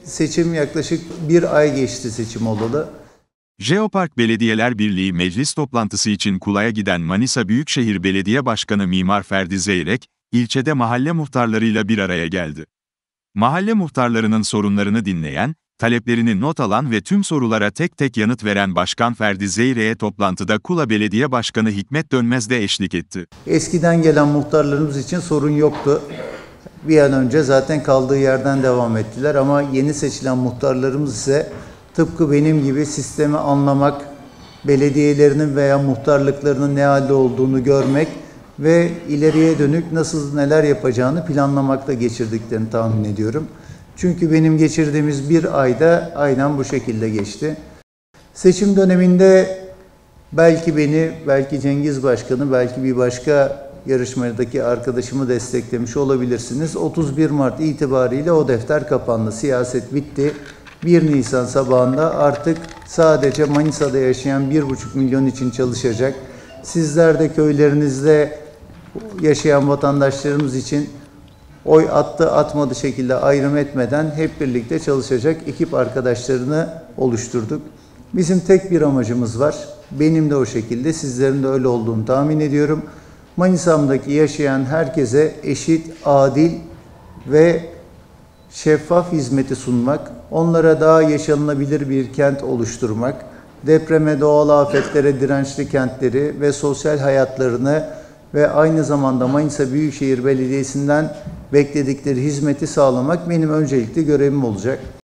seçim yaklaşık bir ay geçti seçim olalı. Jeopark Belediyeler Birliği meclis toplantısı için Kula'ya giden Manisa Büyükşehir Belediye Başkanı Mimar Ferdi Zeyrek, ilçede mahalle muhtarlarıyla bir araya geldi. Mahalle muhtarlarının sorunlarını dinleyen, taleplerini not alan ve tüm sorulara tek tek yanıt veren Başkan Ferdi Zeyrek'e toplantıda Kula Belediye Başkanı Hikmet Dönmez de eşlik etti. Eskiden gelen muhtarlarımız için sorun yoktu. Bir an önce zaten kaldığı yerden devam ettiler ama yeni seçilen muhtarlarımız ise tıpkı benim gibi sistemi anlamak, belediyelerinin veya muhtarlıklarının ne halde olduğunu görmek ve ileriye dönük nasıl neler yapacağını planlamakla geçirdiklerini tahmin ediyorum. Çünkü benim geçirdiğimiz bir ayda aynen bu şekilde geçti. Seçim döneminde belki beni, belki Cengiz Başkan'ı, belki bir başka yarışmadaki arkadaşımı desteklemiş olabilirsiniz. 31 Mart itibariyle o defter kapandı. Siyaset bitti. 1 Nisan sabahında artık sadece Manisa'da yaşayan 1,5 milyon için çalışacak. Sizler de köylerinizde yaşayan vatandaşlarımız için oy attı atmadı şekilde ayrım etmeden hep birlikte çalışacak ekip arkadaşlarını oluşturduk. Bizim tek bir amacımız var. Benim de o şekilde, sizlerin de öyle olduğunu tahmin ediyorum. Manisa'mdaki yaşayan herkese eşit, adil ve şeffaf hizmeti sunmak, onlara daha yaşanılabilir bir kent oluşturmak, depreme, doğal afetlere dirençli kentleri ve sosyal hayatlarını ve aynı zamanda Manisa Büyükşehir Belediyesi'nden bekledikleri hizmeti sağlamak benim öncelikli görevim olacak.